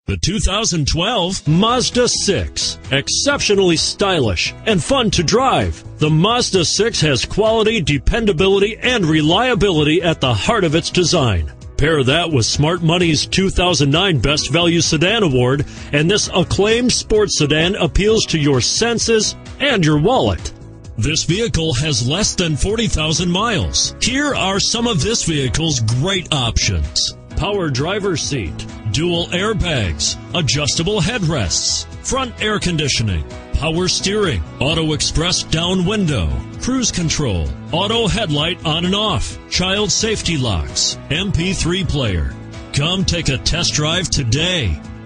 The 2012 Mazda 6. Exceptionally stylish and fun to drive. The Mazda 6 has quality, dependability, and reliability at the heart of its design. Pair that with Smart Money's 2009 Best Value Sedan Award, and this acclaimed sports sedan appeals to your senses and your wallet. This vehicle has less than 40,000 miles. Here are some of this vehicle's great options: power driver's seat, dual airbags, adjustable headrests, front air conditioning, power steering, auto express down window, cruise control, auto headlight on and off, child safety locks, MP3 player. Come take a test drive today.